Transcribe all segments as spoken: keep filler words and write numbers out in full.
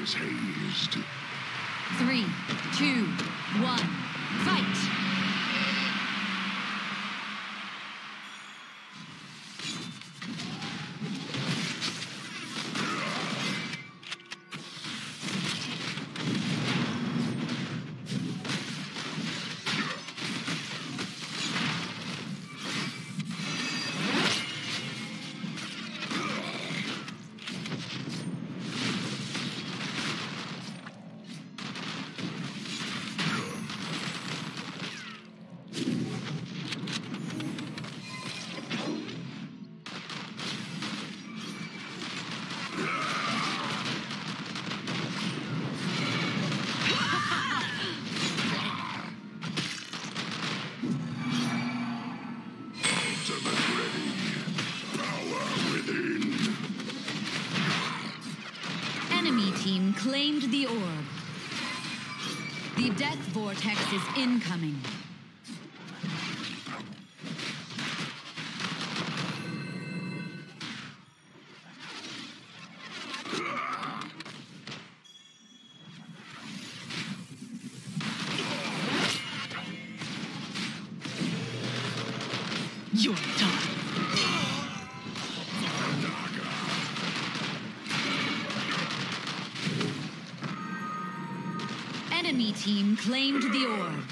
is hazed. Three, two, one, fight! Team claimed the orb. The death vortex is incoming. You're done. Enemy team claimed the orb.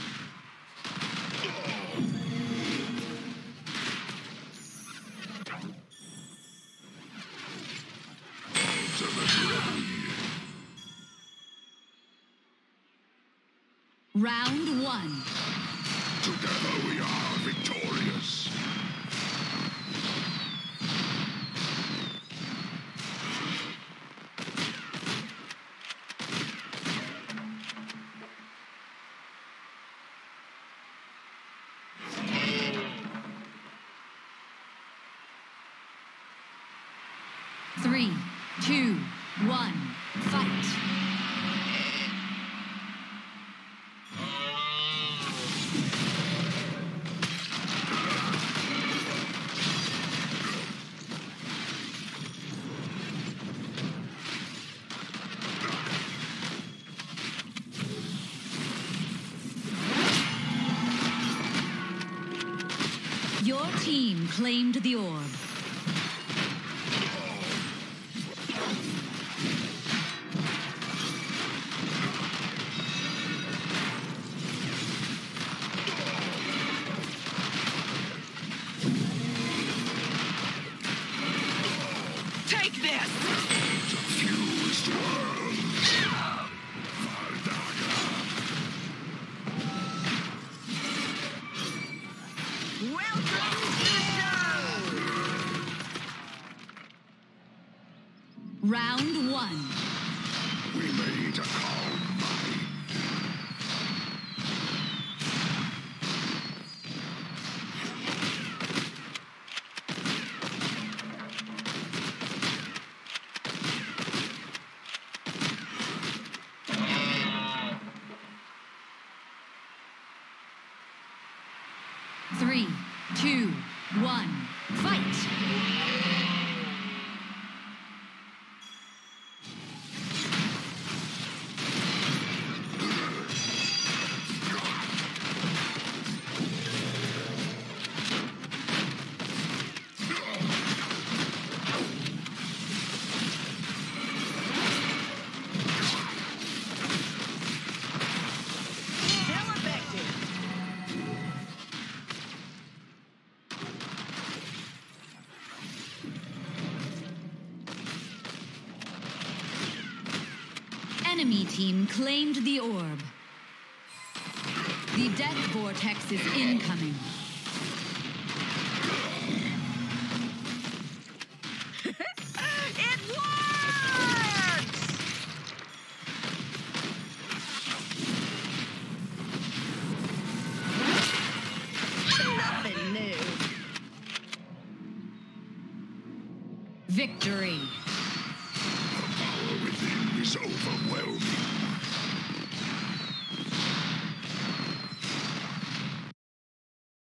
Round one. Together we are victorious. Three, two, one, fight! Your team claimed the orb. Take this! Confused worlds. Welcome to the show! Round one. We made a calm mind. Three, two, one, fight! Enemy team claimed the orb. The death vortex is incoming. It works! Nothing new. Victory!